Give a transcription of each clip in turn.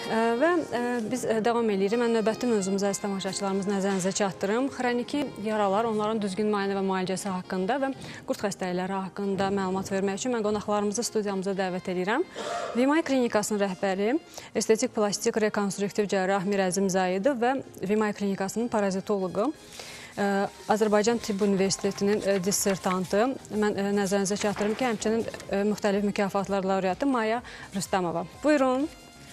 Və biz davam edirik. Mən növbəti mövzumuza əziz tamaşaçılarımız nəzərinizə çatdırım. Xroniki yaralar, onların düzgün müayinə və müalicəsi haqqında və qurd xəstəlikləri haqqında məlumat vermək üçün mən qonaqlarımızı studiyamıza dəvət edirəm. Vimay Klinikasının rəhbəri, estetik plastik rekonstruktiv cərrah Mir Əzimzadə və Vimay Klinikasının parazitoloqu, Azərbaycan Tibb Universitetinin dissertantı, mən nəzərinizə çatdırım ki, həmçinin müxtəlif mükafatlar laureatı Maya Rüstəmova. Buyurun.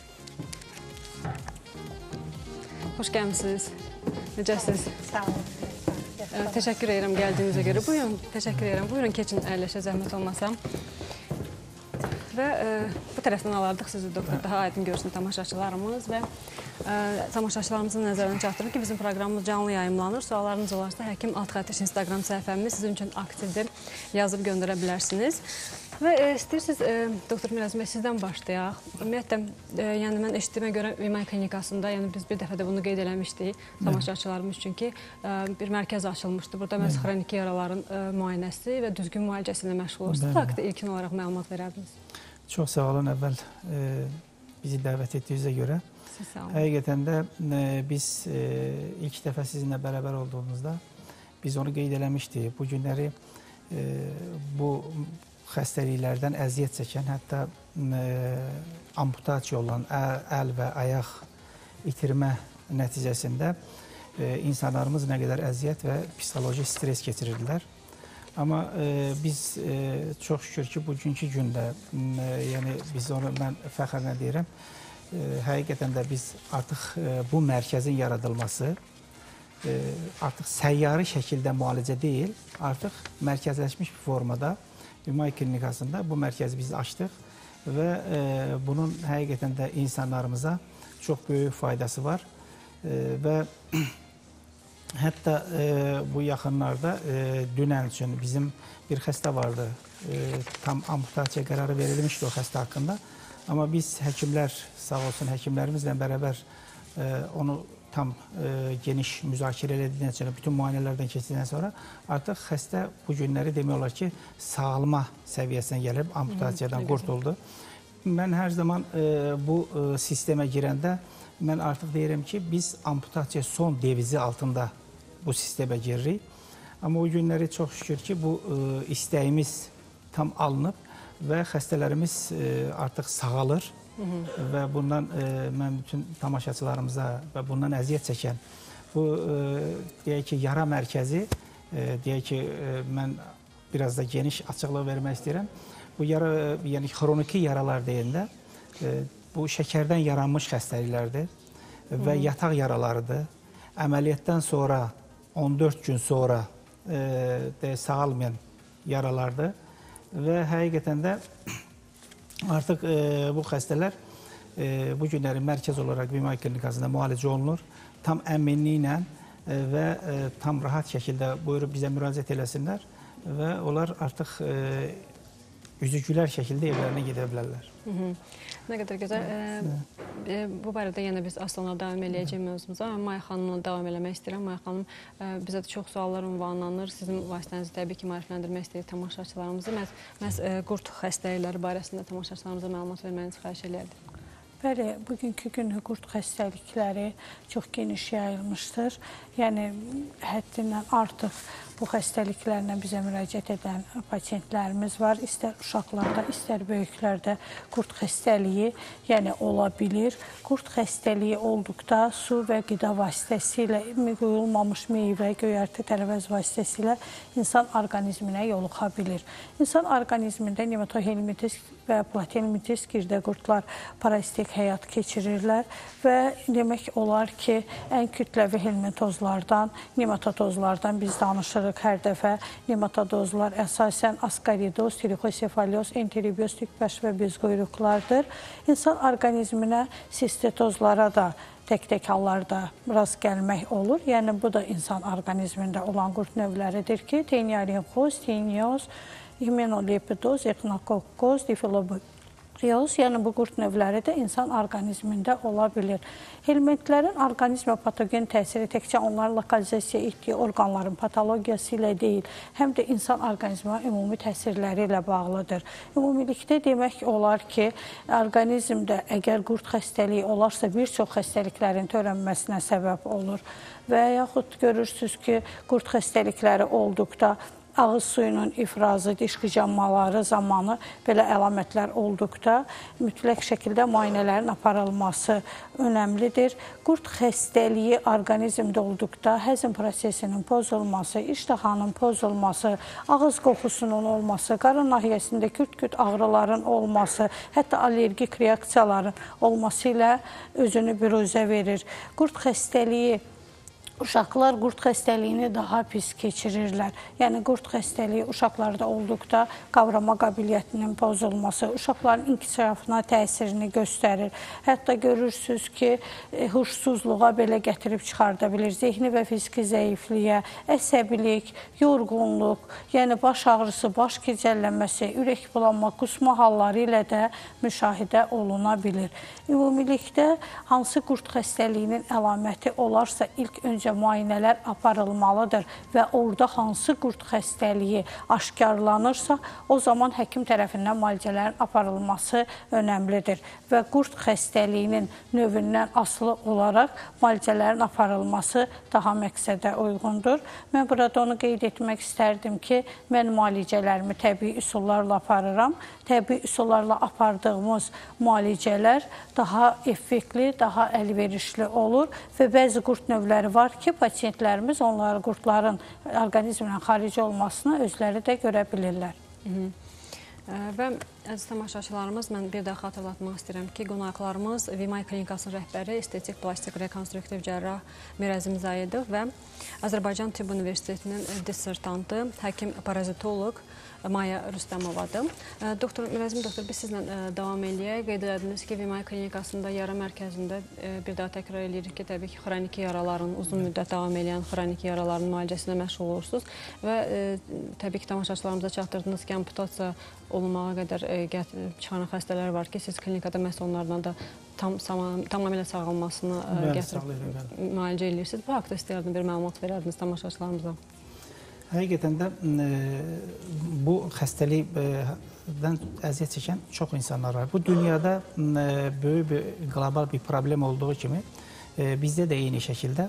Xoş gəlmişsiniz. Necəsiniz? Sağ olun. Təşəkkür edirəm gəldiyinizə görə. Buyurun, təşəkkür edirəm. Buyurun, keçin əyləşə zəhmət olmasa. Və bu tərəfdən alardıq sizi doktor, daha aydın görsün tamaşaçılarımız və tamaşaçılarımızın nəzərinə çatdırır ki, bizim proqramımız canlı yayımlanır. Suallarınız olarsa Həkim Alt Instagram səhifəmiz sizin üçün aktivdir, yazıb göndərə bilərsiniz. Və istəyirsiniz, doktor Mir Əzim bəy, sizdən başlayaq. Ümumiyyətlə, yəni mən eşitdiyimə görə Vimay Klinikasında, yəni biz bir dəfə də bunu qeyd eləmişdik tamaşaçılarımız üçün ki, bir mərkəz açılmışdı. Burada məhz xroniki yaraların müayinəsi və düzgün müalicəsi ilə məşğul olursunuz. Bu haqda ilkin olaraq məlumat verərdiniz. Çox sağ olun əvvəl bizi dəvət etdiyinizə görə. Həqiqətən də biz ilk dəfə sizinlə bərabər olduğumuzda biz onu qeyd eləmişdik. Bu günləri bu xəstəliklərdən əziyyət çəkən, hətta amputasiya olan əl və ayaq itirmə nəticəsində insanlarımız nə qədər əziyyət və psixoloji stres keçirirdilər. Amma biz çox şükür ki, bugünkü gündə, yəni biz onu mən fəxrlə deyirəm, həqiqətən də biz artıq bu mərkəzin yaradılması artıq səyyarı şəkildə müalicə deyil, artıq mərkəzləşmiş formada Vimay Klinikasında bu mərkəzi biz açdıq və bunun həqiqətən də insanlarımıza çox böyük faydası var və hətta bu yaxınlarda dünən üçün bizim bir xəstə vardı, tam amputasiya qərarı verilmişdi o xəstə haqqında, amma biz həkimlər, sağ olsun həkimlərimizlə bərabər onu tam geniş müzakirə edildikdən sonra, bütün müayinələrdən keçdikdən sonra artıq xəstə bu günləri demək olar ki, sağalma səviyyəsinə gəlib, amputasiyadan qurtuldu. Mən hər zaman bu sistemə girəndə mən artıq deyirəm ki, biz amputasiya son devizi altında bu sistemə giririk. Amma o günləri çox şükür ki, bu istəyimiz tam alınıb və xəstələrimiz artıq sağalır. Və bundan mən bütün tamaşaçılarımıza və bundan əziyyət çəkən bu deyək ki, yara mərkəzi, deyək ki, mən biraz da geniş açıqlıq vermək istəyirəm. Bu yara, yəni xroniki yaralar deyəndə bu şəkərdən yaranmış xəstəliklərdir və yataq yaralarıdır. Əməliyyatdan sonra 14 gün sonra sağalmayan yaralardır və həqiqətən də artıq bu xəstələr bu günləri mərkəz olaraq Vimay Klinikasında müalicə olunur. Tam əminliklə və tam rahat şəkildə buyurub bizə müraciət eləsinlər və onlar artıq üzü gülər şəkildə evlərinə gedə bilərlər. Nə qədər gözəl. Bu barədə yenə biz az sonra davam eləyəcək mövzumuza. Maya xanımla davam eləmək istəyirəm. Maya xanım, bizə də çox suallar ünvanlanır. Sizin vasitənizi təbii ki, maarifləndirmək istəyir tamaşaçılarımızı. Məhz qurd xəstəlikləri barəsində tamaşaçılarımıza məlumat verməyinizi xahiş eləyərdik. Bəli, bugünkü gün qurd xəstəlikləri çox geniş yayılmışdır. Yəni, həddindən artıq bu xəstəliklərlə bizə müraciət edən pasientlərimiz var. İstər uşaqlarda, istər böyüklərdə qurd xəstəliyi ola bilir. Qurd xəstəliyi olduqda su və qida vasitəsilə, qoyulmamış meyvə, göyərti, tərəvəz vasitəsilə insan orqanizminə yoluxa bilir. İnsan orqanizmində nematohelmintis və platelmintis girdə qurdlar parazitik həyat keçirirlər və demək olar ki, ən kütləvi helmintozlardan, nematodozlardan biz danışırıq hər dəfə. Nematodozlar əsasən askaridoz, trixosefaloz, enterobioz, tükbaş və bezquyruqlardır. İnsan orqanizminə sistetozlara da tək-tək hallarda rast gəlmək olur. Yəni, bu da insan orqanizmində olan qurd növləridir ki, teniarinxoz, tenioz, imunolepidoz, exnokokkoz, Trioz, yəni bu qurd növləri də insan orqanizmində ola bilir. Helminthlərin orqanizmə patogen təsiri təkcə onların lokalizasiya etdiyi orqanların patologiyası ilə deyil, həm də insan orqanizmə ümumi təsirləri ilə bağlıdır. Ümumilikdə demək olar ki, orqanizmdə əgər qurd xəstəliyi olarsa, bir çox xəstəliklərin törənməsinə səbəb olur və yaxud görürsünüz ki, qurd xəstəlikləri olduqda ağız suyunun ifrazı, diş qıcanmaları zamanı belə əlamətlər olduqda mütləq şəkildə müayinələrin aparılması önəmlidir. Qurd xəstəliyi orqanizmdə olduqda həzm prosesinin pozulması, iştahanın pozulması, ağız qoxusunun olması, qarın nahiyəsində küt-küt ağrıların olması, hətta allergik reaksiyaların olması ilə özünü büruzə verir. Qurd xəstəliyi Uşaqlar qurd xəstəliyini daha pis keçirirlər. Yəni, qurd xəstəliyi uşaqlarda olduqda qavrama qabiliyyətinin pozulması, uşaqların inkişafına təsirini göstərir. Hətta görürsünüz ki, huşsuzluğa belə gətirib çıxarda bilir. Zehni və fiziki zəifliyə, əsəbilik, yorğunluq, yəni baş ağrısı, baş gicəllənməsi, ürək bulanma, qusma halları ilə də müşahidə oluna bilir. Ümumilikdə, hansı qurd xəstəliyinin əlaməti olarsa, ilk öncə müayinələr aparılmalıdır və orada hansı qurd xəstəliyi aşkarlanırsa, o zaman həkim tərəfindən müalicələrin aparılması önəmlidir və qurd xəstəliyinin növündən asılı olaraq müalicələrin aparılması daha məqsədə uyğundur. Mən burada onu qeyd etmək istərdim ki, mən müalicələrimi təbii üsullarla aparıram. Təbii üsullarla apardığımız müalicələr daha effektli, daha əlverişli olur və bəzi qurd növləri var ki, pasientlərimiz onları qurdların orqanizmdən xarici olmasını özləri də görə bilirlər. Və əziz tamaşaçılarımız, mən bir daha xatırlatmaq istəyirəm ki, qonaqlarımız VİMAY klinikasının rəhbəri, estetik, plastik, rekonstruktiv cərrah Mirəz Mirzayedov və Azərbaycan Tibb Universitetinin dissertantı, həkim parazitoloq Maya Rüstəmovadır. Mirəzim doktor, biz sizlə davam edək. Qeyd edədiniz ki, VİMAY klinikasında yara mərkəzində bir daha təkrar edirik ki, təbii ki, xroniki yaraların, uzun müddət davam edən xroniki yaraların müalicəsində məşğul olursunuz və təbii ki, tamaşaçılarımıza çatdırdınız ki, amputasiya olunmağa qədər çıxaran xəstələr var ki, siz klinikada məhz onlardan da tamamilə sağalmasını gətirib müalicə edirsiniz. Bu haqda istəyərdim bir məlumat verərdiniz tamaşaçılarımıza. Həqiqətən də bu xəstəlikdən əziyyət çəkən çox insanlar var. Bu dünyada böyük bir qlobal bir problem olduğu kimi bizdə də eyni şəkildə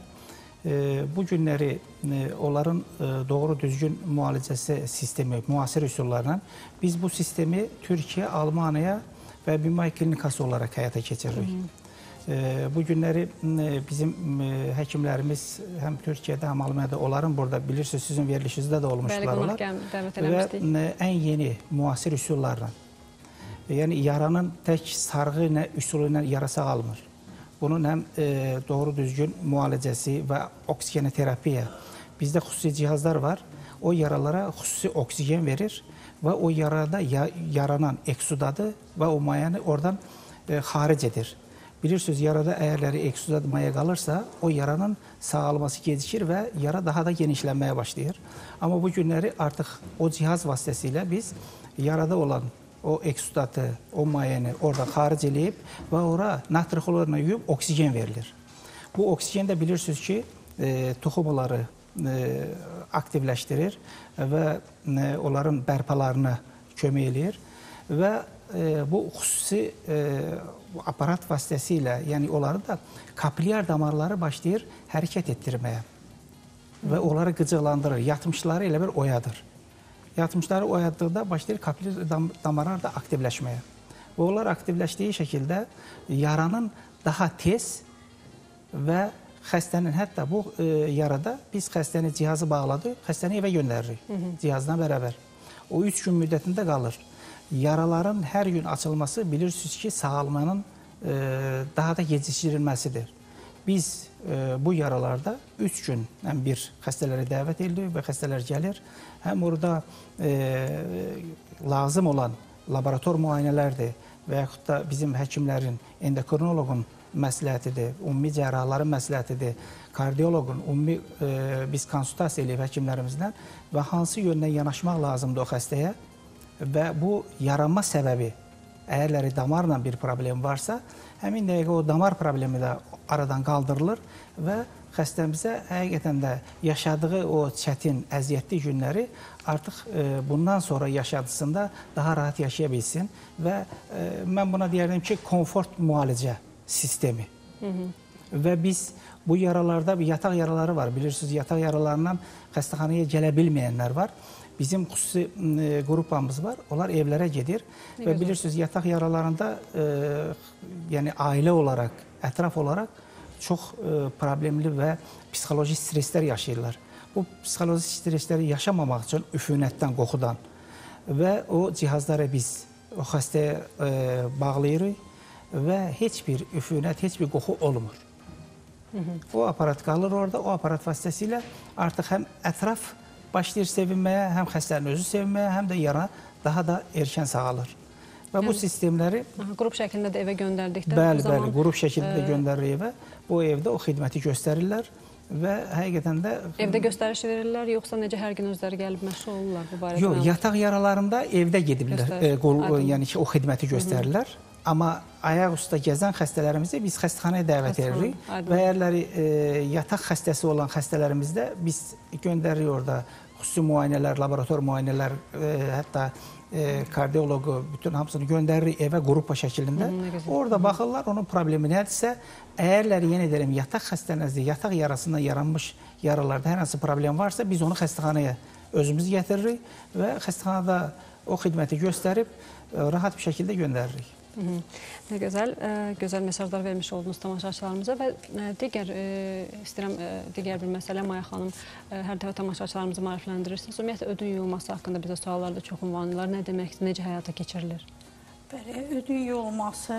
bu günləri onların doğru düzgün müalicəsi sistemi, müasir üsullarla biz bu sistemi Türkiyə, Almaniya və VİMAY klinikası olaraq həyata keçiririk. Bu günləri bizim həkimlərimiz həm Türkiyədə, həm Almaniyada onların burada bilirsiniz, sizin verilişinizdə də olmuşlar onlar və ən yeni müasir üsullarla, yəni yaranın tək sarğı üsulu ilə yara sağalmır. Bunun həm doğru düzgün müalicəsi və oksigenoterapiya, bizdə xüsusi cihazlar var, o yaralara xüsusi oksigen verir və o yarada yaranan eksudadı və o mayanı oradan xaric edir. Bilirsiniz, yarada əgərləri eksudad maya qalırsa, o yaranın sağalması gecikir və yara daha da genişlənməyə başlayır. Amma bu günləri artıq o cihaz vasitəsilə biz yarada olan o eksudatı, o mayanı oradan xaric edib və ora natri xlorla yuyub oksigen verilir. Bu oksigen də bilirsiniz ki, toxumaları aktivləşdirir və onların bərpalarına kömək eləyir və bu xüsusi aparat vasitəsilə, yəni onları da kapilyar damarları başlayır hərəkət etdirməyə və onları qıcıqlandırır, yatmışları elə bir oyadır. Yatmışları oyatdıqda başlayır kapilyar damarlar da aktivləşməyə və onlar aktivləşdiyi şəkildə yaranın daha tez və xəstənin, hətta bu yarada biz xəstəni cihazı bağladıq, xəstəni evə göndəririk cihazdan bərabər. O 3 gün müddətində qalır. Yaraların hər gün açılması bilirsiniz ki, sağalmanın daha da gecikdirilməsidir. Biz bu yaralarda 3 gün həm bir xəstələri dəvət edirik və xəstələr gəlir. Həm orada lazım olan laborator müayinələrdir və yaxud da bizim həkimlərin, endokrinoloqun məsləhətidir, ümumi cərrahların məsləhətidir, kardioloqun, ümumi biz konsultasiya eləyib həkimlərimizdən və hansı yöndən yanaşmaq lazımdır o xəstəyə və bu yaranma səbəbi əgərləri damarla bir problem varsa, həmin dəqiqə o damar problemi də aradan qaldırılır və xəstəmizə həqiqətən də yaşadığı o çətin, əziyyətli günləri artıq bundan sonra yaşadısında daha rahat yaşaya bilsin və mən buna deyərdim ki, komfort müalicə sistemi. Və biz bu yaralarda yataq yaraları var. Bilirsiniz, yataq yaralarından xəstəxanaya gələ bilməyənlər var. Bizim xüsusi qrupamız var. Onlar evlərə gedir və bilirsiniz, yataq yaralarında yəni ailə olaraq, ətraf olaraq çox problemli və psixoloji streslər yaşayırlar. Bu psixoloji stresləri yaşamamaq üçün üfunətdən, qoxudan və o cihazları biz o xəstəyə bağlayırıq və heç bir üfunət, heç bir qoxu olmur. O aparat qalır orada, o aparat vasitəsilə artıq həm ətraf başlayır sevinməyə, həm xəstənin özü sevinməyə, həm də yara daha da erkən sağalır. Və bu sistemləri... Qrup şəklində də evə göndərdikdə... Bəli, qrup şəklində də göndərir evə. Bu evdə o xidməti göstərirlər və həqiqətən də... Evdə göstəriş verirlər, yoxsa necə hər gün özləri gəlib məşğul olurlar bu barədə? Yox, yataq yaralarında evdə gediblər, yəni ki, o xidməti göstərirlər. Amma ayaq üstə gəzən xəstələrimizə biz xəstəxanaya dəvət edirik və əgərləri yataq xəstəsi olan xəstələrimizdə biz göndəririk orada xüsusi müayinələr, laborator müayinələr, hətta kardioloqu, bütün hamısını göndəririk evə qrupa şəklində. Orada baxırlar, onun problemi nədirsə, əgərləri yenə deyirəm, yataq xəstənizdə, yataq yarasından yaranmış yaralarda hər hansı problem varsa, biz onu xəstəxanaya özümüz gətiririk və xəstəxanada o xidməti göstərib rahat bir şəkildə göndəririk. Nə gözəl, gözəl mesajlar vermiş oldunuz tamaşaçılarımıza və istəyirəm digər bir məsələ, Maya xanım, hər dəfə tamaşaçılarımızı maarifləndirirsiniz. Ümumiyyətlə, ödün yuyulması haqqında bizə suallarda çox ünvanlar, nə deməkdir, necə həyata keçirilir? Ödün yuyulması,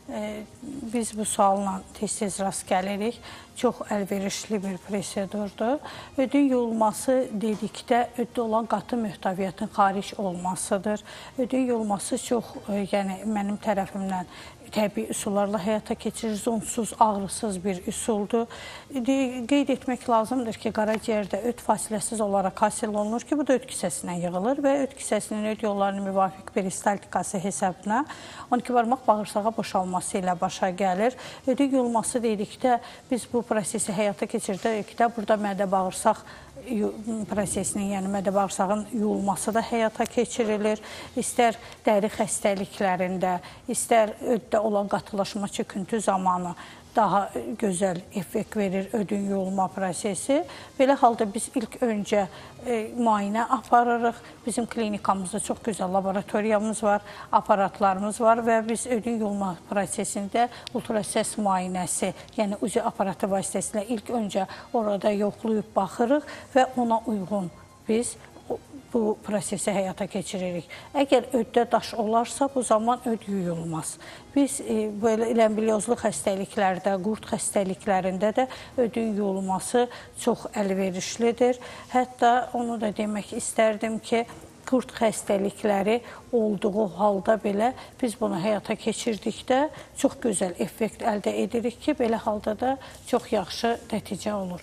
biz bu sualla tez-tez rast gəlirik, çox əlverişli bir prosedurdur. Ödün yuyulması dedikdə öddə olan qatı mühtaviyyatın xaric olmasıdır. Ödün yuyulması çox, yəni mənim tərəfimdən təbii üsullarla həyata keçirilir, onsuz, ağrısız bir üsuldur. Qeyd etmək lazımdır ki, qaraciyərdə öd fasiləsiz olaraq hasil olunur ki, bu da öd kisəsinə yığılır və öd kisəsinin öd yollarının müvafiq peristaltikası hesabına 12 barmaq bağırsağa boşalması ilə başa gəlir. Ödün yuyulması dedikdə biz bu prosesi həyata keçirdikdə burada mədə-bağırsaq prosesinin, yəni mədə-bağırsağın yuyulması da həyata keçirilir. İstər dəri xəstəliklərində, istər öddə olan qatılaşma, çöküntü zamanı daha gözəl effekt verir ödün yuyulma prosesi. Belə halda biz ilk öncə müayinə aparırıq. Bizim klinikamızda çox gözəl laboratoriyamız var, aparatlarımız var və biz ödün yuyulma prosesində ultrasəs müayinəsi, yəni UZI aparatı vasitəsilə ilk öncə orada yoxlayıb baxırıq və ona uyğun biz bu prosesi həyata keçiririk. Əgər öddə daş olarsa, bu zaman öd yuyulmaz. Biz belə ləmbiliozlu xəstəliklərdə, qurd xəstəliklərində də ödün yuyulması çox əlverişlidir. Hətta onu da demək istərdim ki, qurd xəstəlikləri olduğu halda belə biz bunu həyata keçirdikdə çox gözəl effekt əldə edirik ki, belə halda da çox yaxşı nəticə olur.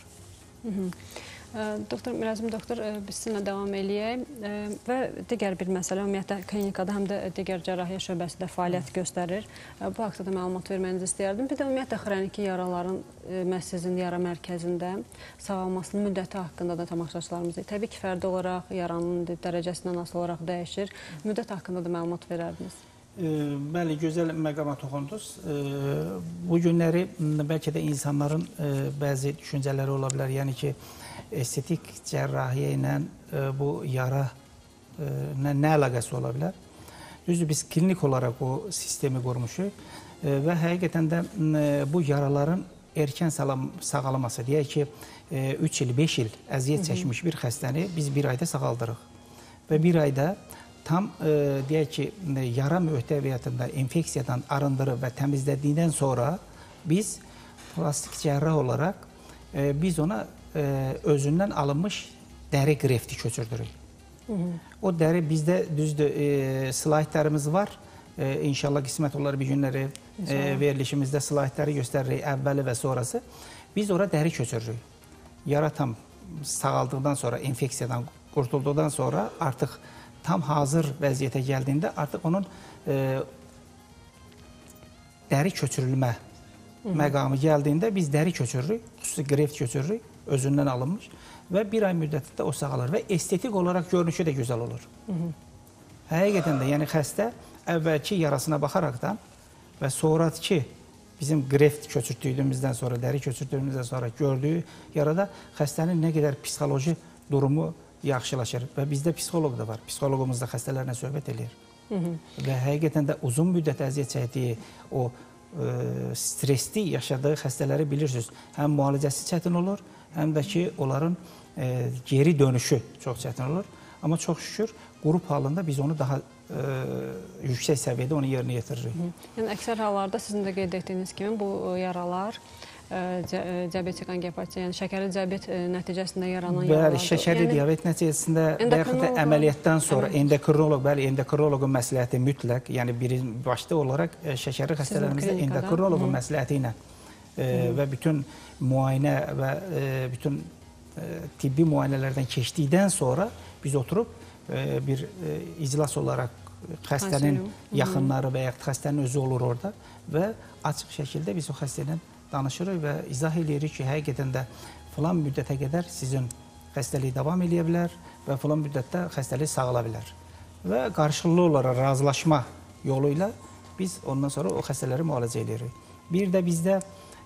Doktor Mirəzim doktor, biz sizinlə davam eləyək və digər bir məsələ, ümumiyyətlə klinikada həm də digər cərrahiyyə şöbəsində fəaliyyət göstərir. Bu haqda da məlumat vermənizi istəyərdim. Bir də ümumiyyətlə xroniki yaraların məhz sizin yara mərkəzində sağalmasının müddəti haqqında da tamaşaçılarımıza, təbii ki, fərdi olaraq yaranın dərəcəsindən asılı olaraq dəyişir. Müddət haqqında da məlumat verərdiniz. Bəli, gözəl məqama toxundunuz. Bu günləri bəlkə də insanların bəzi düşüncələri ola bilər. Yəni ki, estetik cərrahiyyə ilə bu yara nə əlaqəsi ola bilər? Düzdür, biz klinik olaraq bu sistemi qurmuşuq və həqiqətən də bu yaraların erkən sağalması, deyək ki, 3 il, 5 il əziyyət çəkmiş bir xəstəni biz bir ayda sağaldırıq və bir ayda tam, deyək ki, yara mühtəviyyatında infeksiyadan arındırıb və təmizlədikdən sonra biz plastik cərrah olaraq biz ona özündən alınmış dəri qrefti köçürdürük. O dəri bizdə düzdür, slaytlarımız var. İnşallah qismət olar bir günləri verilişimizdə slaytları göstəririk, əvvəli və sonrası. Biz ora dəri köçürürük. Yara tam sağaldıqdan sonra, infeksiyadan qurtulduqdan sonra artıq tam hazır vəziyyətə gəldiyində artıq onun dəri köçürülmə məqamı gəldiyində biz dəri köçürürük, xüsusi greft köçürürük, özündən alınmış və bir ay müddətində o sağalır və estetik olaraq görünüşü də gözəl olur. Həqiqətən də, yəni xəstə əvvəlki yarasına baxaraqdan və sonraki bizim greft köçürtdüyümüzdən sonra, dəri köçürtdüyümüzdən sonra gördüyü yarada xəstənin nə qədər psixoloji durumu yaxşılaşır və bizdə psixoloq da var. Psixoloqumuz da xəstələrlə söhbət edir. Və həqiqətən də uzun müddət əziyyət çəkdiyi, o stresli yaşadığı xəstələri bilirsiniz. Həm müalicəsi çətin olur, həm də ki, onların geri dönüşü çox çətin olur. Amma çox şükür, qrup halında biz onu daha yüksək səviyyədə onu yerinə yetiririk. Yəni, əksər hallarda sizin də qeyd etdiyiniz kimi bu yaralar diabetik angiopatiya, yəni şəkərli diabet nəticəsində yaranan yaralardır. Bəli, şəkərli diabet nəticəsində və yaxud da əməliyyatdan sonra endokrinoloqun məsləhəti mütləq, yəni başda olaraq şəkərli xəstələrimizdə endokrinoloqun məsləhəti ilə və bütün müayinə və bütün tibbi müayinələrdən keçdikdən sonra biz oturub bir iclas olaraq xəstənin yaxınları və yaxud xəstənin özü olur orada və açıq şəkildə biz o xəstə ilə danışırıq və izah edirik ki, həqiqətən də filan müddətə qədər sizin xəstəlik davam edə bilər və filan müddətdə xəstəlik sağala bilər. Və qarşılıqlı olaraq razılaşma yolu ilə biz ondan sonra o xəstələri müalicə edirik. Bir də bizdə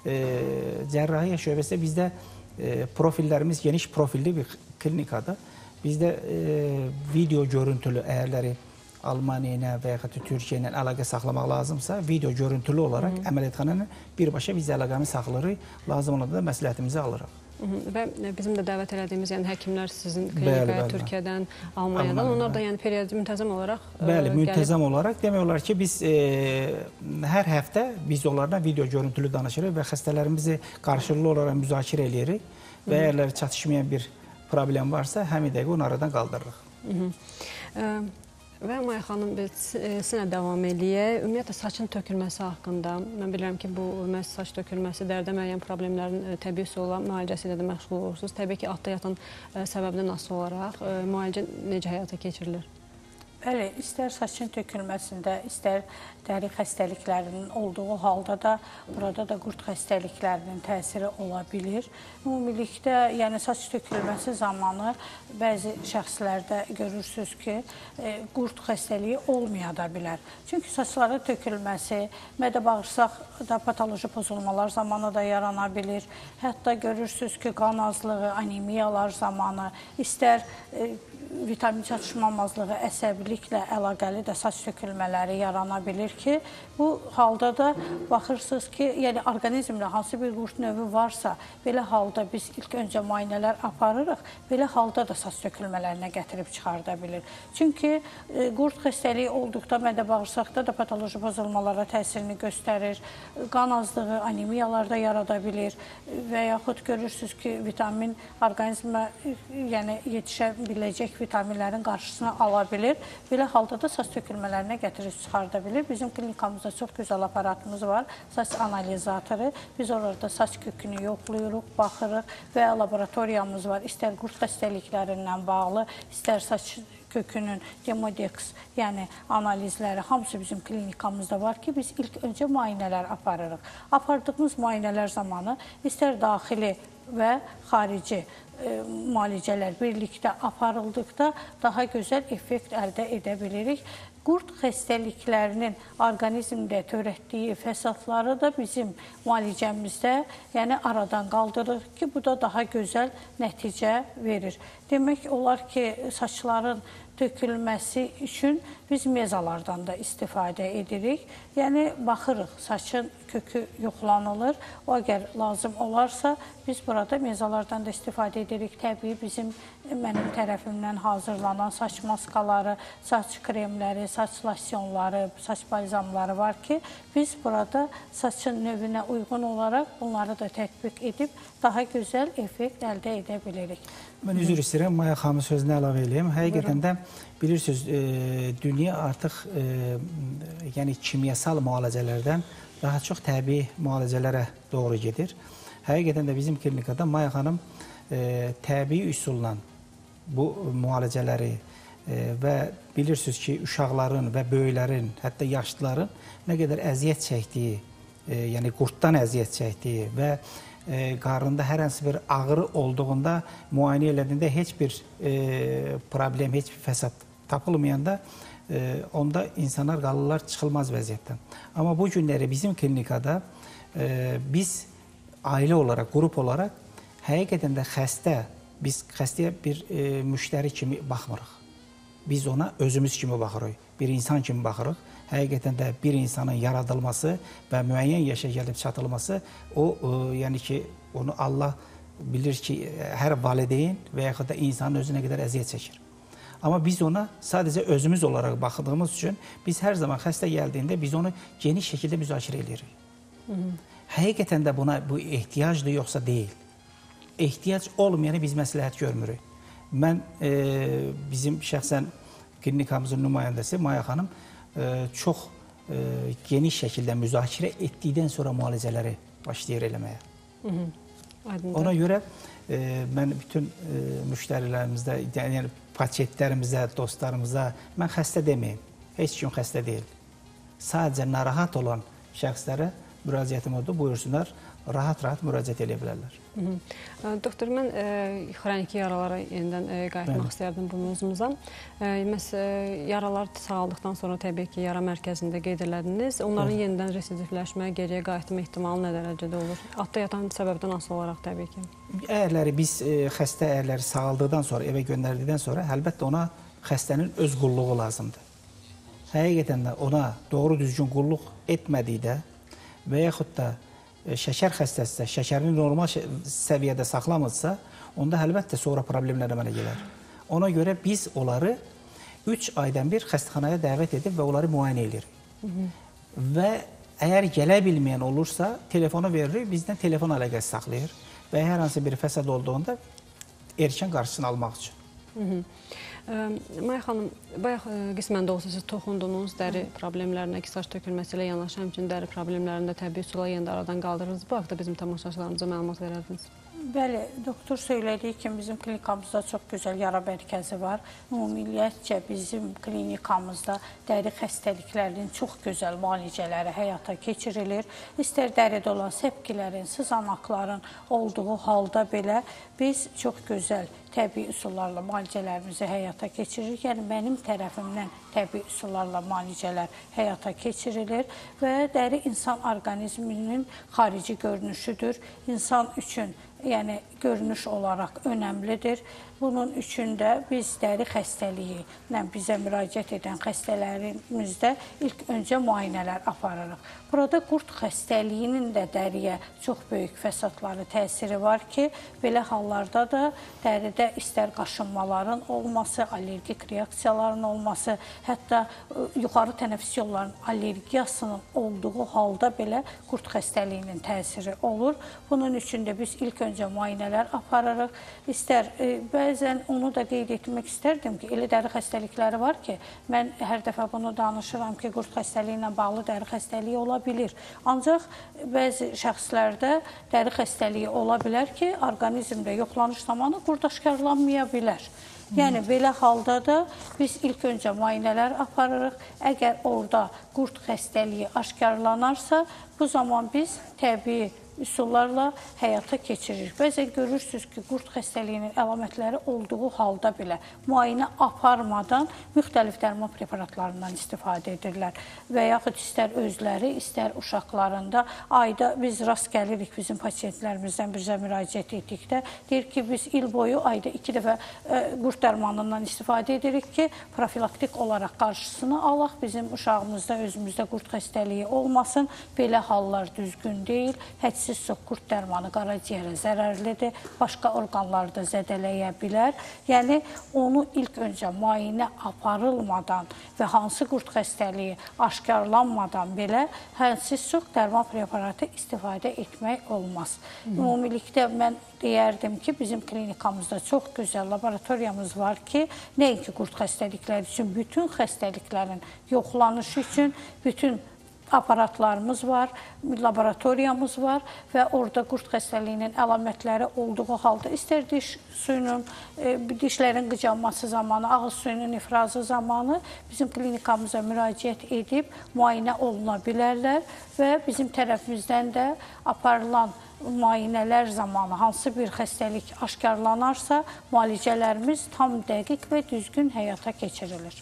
cərrahiyyə şöbəsində bizdə profillərimiz geniş profilli bir klinikadır. Bizdə video görüntülü əyərləri Almaniya ilə və yaxud da Türkiyə ilə əlaqə saxlamaq lazımsa, video görüntülü olaraq əməliyyatxananın birbaşa biz əlaqəmi saxlayırıq, lazım olanda da məsləhətimizi alırıq. Və bizim də dəvət elədiyimiz həkimlər sizin klinikaya Türkiyədən, Almaniyadan, onlar da periyodik müntəzəm olaraq gəlib. Bəli, müntəzəm olaraq. Demək olar ki, biz hər həftə biz onlarla video görüntülü danışırıq və xəstələrimizi qarşılıqlı olaraq müzakirə edirik və əgər çatışmayan bir problem varsa, həmin dəqiqə onu aradan qaldırırıq. Və Maya xanım, sizinlə davam eləyək. Ümumiyyətlə, saçın tökülməsi haqqında, mən bilirəm ki, bu saç tökülməsi dərdə müəyyən problemlərin təbii üsulu müalicəsi ilə də məşğul olursunuz. Təbii ki, altda yatan səbəbdən asılı olaraq müalicə necə həyata keçirilir? Bəli, istər saçın tökülməsində, istər dəri xəstəliklərinin olduğu halda da burada da qurd xəstəliklərinin təsiri ola bilir. Ümumilikdə, yəni saç tökülməsi zamanı bəzi şəxslərdə görürsünüz ki, qurd xəstəliyi olmaya da bilər. Çünki saçların tökülməsi, mədə-bağırsaqda patoloji pozulmalar zamanı da yarana bilir. Hətta görürsünüz ki, qan azlığı, anemiyalar zamanı, istər vitamin çatışmamazlığı, əsəbiliklə əlaqəli də saç tökülmələri yarana bilir ki, bu halda da baxırsınız ki, yəni orqanizmdə hansı bir qurd növü varsa, belə halda biz ilk öncə müayinələr aparırıq, belə halda da saç tökülmələrinə gətirib çıxarda bilir. Çünki qurd xəstəliyi olduqda mədə-bağırsaqda da patoloji pozulmalara təsirini göstərir, qan azlığı, anemiyalarda yarada bilir və yaxud görürsünüz ki, vitamin orqanizmə yetişə biləcək vitaminlərin qarşısını ala bilir. Belə halda da saç tökülmələrinə gətirib çıxarda bilir. Bizim klinikamızda çox gözəl aparatımız var, saç analizatoru. Biz orada saç kökünü yoxlayırıq, baxırıq və laboratoriyamız var. İstər qurd xəstəliklərindən bağlı, istər saç kökünün Demodex, yəni analizləri, hamısı bizim klinikamızda var ki, biz ilk öncə müayinələr aparırıq. Apardığımız müayinələr zamanı istər daxili və xarici müalicələr birlikdə aparıldıqda daha gözəl effekt əldə edə bilirik. Qurd xəstəliklərinin orqanizmdə törətdiyi fəsadları da bizim müalicəmizdə aradan qaldırırıq ki, bu da daha gözəl nəticə verir. Demək olar ki, saçların tökülməsi üçün biz mezalardan da istifadə edirik. Yəni, baxırıq, saçın kökü yoxlanılır. O, əgər lazım olarsa, biz burada mezalardan da istifadə edirik. Təbii, mənim tərəfimdən hazırlanan saç maskaları, saç kremləri, saç losyonları, saç balzamları var ki, biz burada saçın növünə uyğun olaraq bunları da tətbiq edib daha gözəl effekt əldə edə bilirik. Mən üzr istəyirəm, Maya xanımın sözünə əlavə edeyim. Həqiqətən də bilirsiniz, dünya artıq kimyasal müalicələrdən daha çox təbii müalicələrə doğru gedir. Həqiqətən də bizim klinikada Maya xanım təbii üsulla bu müalicələri və bilirsiniz ki, uşaqların və böyüklərin, hətta yaşlıların nə qədər əziyyət çəkdiyi yəni qurddan əziyyət çəkdiyi və qarnında hər hansı bir ağrı olduğunda müayinə elədiyində heç bir problem, heç bir fəsad tapılmayanda onda insanlar qalırlar çıxılmaz vəziyyətdən. Amma bu günləri bizim klinikada biz ailə olaraq, qrup olaraq həqiqətən də biz xəstəyə bir müştəri kimi baxmırıq. Biz ona özümüz kimi baxırıq, bir insan kimi baxırıq. Həqiqətən də bir insanın yaradılması və müəyyən yaşa gəlib çatılması, yəni ki, onu Allah bilir ki, hər valideyn və yaxud da insanın özünə qədər əziyyət çəkir. Amma biz ona sadəcə özümüz olaraq baxdığımız üçün biz hər zaman xəstə gəldiyində biz onu geniş şəkildə müzakirə edirik. Həqiqətən də buna bu ehtiyacdır yoxsa deyil. Ehtiyac olmayanı biz məsləhət görmürük. Mən bizim şəxsən klinikamızın nümayəndəsi Maya xanım çox geniş şəkildə müzakirə etdikdən sonra müalicələri başlayır eləməyə. Ona görə mən bütün müştərilərimizdə, yəni pasientlərimizə, dostlarımıza mən xəstə deməyim. Heç kim xəstə deyil. Sadəcə narahat olan şəxslərə müraciətim odur, buyursunlar, rahat-rahat müraciət edə bilərlər. Doktor, mən xroniki yaralara yenidən qayıtmaq istərdim bu mövzumuza. Məhz yaralar sağaldıqdan sonra təbii ki, yara mərkəzində qeyd elədiniz. Onların yenidən residivləşmə, geriyə qayıtma ehtimalı nə dərəcədə olur? Adda yatan səbəbdən asılı olaraq təbii ki. Biz xəstə əyərləri sağaldıqdan sonra, evə göndərdikdən sonra əlbəttə ona xəstənin öz qulluğu lazımdır. Həqiqətən də ona doğru düzgün qulluq etmədikdə və yaxud da şəkər xəstəsinə şəkərini normal səviyyədə saxlamırsa, onda əlbəttə sonra problemlər əmələ gələr. Ona görə biz onları 3 aydan bir xəstəxanaya dəvət edib və onları müayinə edirik. Və əgər gələ bilməyən olursa, telefonu veririk, bizdən telefon əlaqəsi saxlayır və hər hansı bir fəsad olduğunda erkən qarşısını almaq üçün. Maya xanım, bayaq qismən də olsa siz toxundunuz dəri problemlərinə, ki, saç tökülməsi ilə yanaşı, həmçinin dəri problemlərində təbii üsulla yenidə aradan qaldırırız. Bu haqda bizim tamaşaçılarımıza məlumat verərdiniz. Bəli, doktor söylədiyi kimi bizim klinikamızda çox gözəl yara mərkəzi var. Ümumiyyətcə bizim klinikamızda dəri xəstəliklərinin çox gözəl müalicələri həyata keçirilir. İstər dəridə olan səpkilərin, sızanaqların olduğu halda belə biz çox gözəl təbii üsullarla müalicələrimizi həyata keçiririk. Yəni, mənim tərəfimdən təbii üsullarla müalicələr həyata keçirilir və dəri insan orqanizminin xarici görünüşüdür. İnsan üçün yəni görünüş olaraq önəmlidir. Bunun üçün də biz dəri xəstəliyi ilə bizə müraciət edən xəstələrimizdə ilk öncə müayinələr aparırıq. Burada qurd xəstəliyinin də dəriyə çox böyük fəsadları təsiri var ki, belə hallarda da dəridə istər qaşınmaların olması, allergik reaksiyaların olması, hətta yuxarı tənəffüs yollarının allergiyasının olduğu halda belə qurd xəstəliyinin təsiri olur. Bunun üçün də biz ilk öncə müayinələr aparırıq. Bəzən onu da qeyd etmək istərdim ki, elə dəri xəstəlikləri var ki, mən hər dəfə bunu danışıram ki, qurd xəstəliyi ilə bağlı dəri xəstəliyi ola bilir. Ancaq bəzi şəxslərdə dəri xəstəliyi ola bilər ki, orqanizmdə yoxlanış zamanı qurd aşkarlanmaya bilər. Yəni, belə halda da biz ilk öncə müayinələr aparırıq. Əgər orada qurd xəstəliyi aşkarlanarsa, bu zaman biz təbii üsullarla həyata keçiririk. Bəzən görürsünüz ki, qurd xəstəliyinin əlamətləri olduğu halda belə müayinə aparmadan müxtəlif dərman preparatlarından istifadə edirlər. Və yaxud istər özləri, istər uşaqlarında ayda biz rast gəlirik bizim pasientlərimizdən bizə müraciət etdikdə. Deyir ki, biz il boyu ayda 2 dəfə qurd dərmanından istifadə edirik ki, profilaktik olaraq qarşısını alaq. Bizim uşağımızda, özümüzdə qurd xəstəliyi olmasın. Belə hallar düzgün deyil. Hədsiz qurd dərmanı qaraciyərə zərərlidir, başqa orqanlarda zədələyə bilər. Yəni, onu ilk öncə müayinə aparılmadan və hansı qurd xəstəliyi aşkarlanmadan belə hədsiz dərman preparatı istifadə etmək olmaz. Ümumilikdə mən deyərdim ki, bizim klinikamızda çox gözəl laboratoriyamız var ki, nəinki qurd xəstəlikləri üçün, bütün xəstəliklərin yoxlanışı üçün bütün aparatlarımız var, laboratoriyamız var və orada qurd xəstəliyinin əlamətləri olduğu halda istər diş suyunun, dişlərin qıcanması zamanı, ağız suyunun ifrazı zamanı bizim klinikamıza müraciət edib müayinə oluna bilərlər və bizim tərəfimizdən də aparılan müayinələr zamanı hansı bir xəstəlik aşkarlanarsa, müalicələrimiz tam dəqiq və düzgün həyata keçirilir.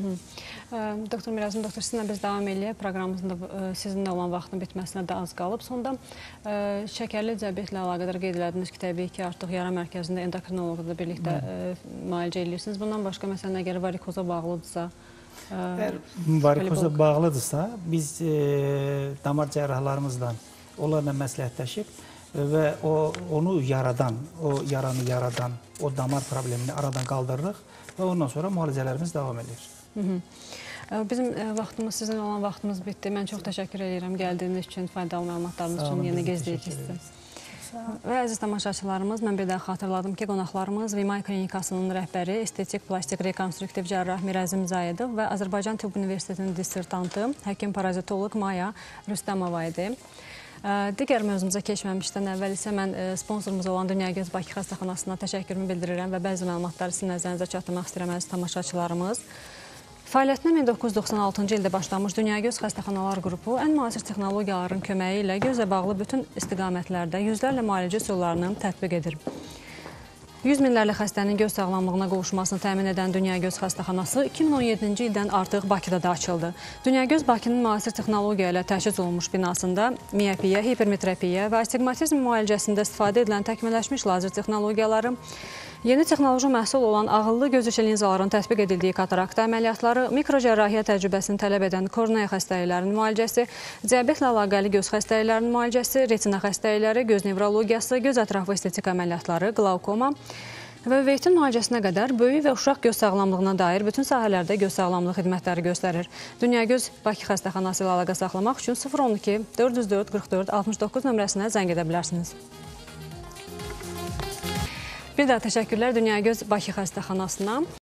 Doktor Mirazım, doktor, sizinlə biz davam eləyək. Proqramımızın da sizinlə olan vaxtın bitməsinə də az qalıb. Sonda şəkərli diabetlə əlaqədar qeyd elədiniz ki, təbii ki, artıq yara mərkəzində endokrinoloqla birlikdə müalicə edirsiniz. Bundan başqa, məsələn, əgər varikoza bağlıdırsa? Əgər varikoza bağlıdırsa, biz damar cərrahlarımızla onlarla məsləhətləşib və onu yaradan, o yaranı yaradan, o damar problemini aradan qaldırırıq və ondan sonra müalicələrimiz davam edir. Bizim vaxtımız, sizin olan vaxtımız bitdi. Mən çox təşəkkür edirəm gəldiyiniz üçün, faydalı məlumatlarınız üçün, yenə gözləyik sizə. Və əziz tamaşaçılarımız, mən bir daha xatırladım ki, qonaqlarımız Vimay Klinikasının rəhbəri, estetik, plastik, rekonstruktiv cərrah Mirazim Zayedov və Azərbaycan Tibb Universitetinin dissertantı, həkim parazitoloq Maya Rüstəmova idi. Digər mövzumuza keçməmişdən əvvəl isə mən sponsorumuz olan Dünyagöz Bakı Xəstəxanasına təşəkkürümü bildirirəm və bəzi məlumatları sizin nəzərinizə çatdırmaq istəyirəm əziz tamaşaçılarımız. Fəaliyyətinə 1996-cı ildə başlamış Dünyagöz Xəstəxanalar qrupu ən müasir texnologiyaların köməyi ilə gözlə bağlı bütün istiqamətlərdə yüzlərlə müalicə üsullarını tətbiq edir. 100 minlərlə xəstənin göz sağlamlığına qovuşmasını təmin edən Dünyagöz Xəstəxanası 2017-ci ildən artıq Bakıda da açıldı. Dünyagöz Bakının müasir texnologiya ilə təchiz olunmuş binasında miyopiya, hipermetropiya və astigmatizm müalicəsində istifadə edilən təkmilləşmiş lazer texnologiyaları, yeni texnoloji məhsul olan ağıllı göz içi linzaların tətbiq edildiyi katarakta əməliyyatları, mikrocərrahiyyə təcrübəsini tələb edən korneya xəstəliklərinin müalicəsi, diabetlə əlaqəli göz xəstəliklərinin müalicəsi, retina xəstəlikləri, göz nevrologiyası, göz ətrafı estetik əməliyyatları, qlaukoma və üveytin müalicəsinə qədər böyük və uşaq göz sağlamlığına dair bütün sahələrdə göz sağlamlığı xidmətləri göstərir. Dünyagöz Bakı Xəstəxanası ilə əlaqə saxlamaq üçün 012 404 44 69 nömrəsinə zəng edə bilərsiniz. Bir daha təşəkkürlər Dünyagöz Bakı Xəstəxanasına.